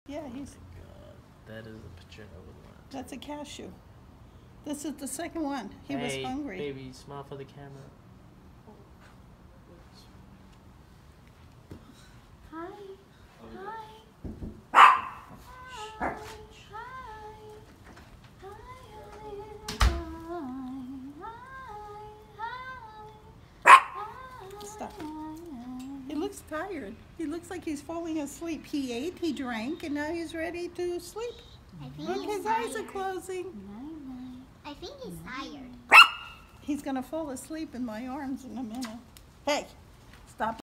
Yeah, he's. Oh my God, that is a picture I would want. That's a cashew. This is the second one. He was hungry. Baby, smile for the camera. Hi. Hi. Stop. He looks tired. He looks like he's falling asleep. He ate, he drank, and now he's ready to sleep. Look, his eyes are closing. I think he's tired. He's going to fall asleep in my arms in a minute. Hey, stop.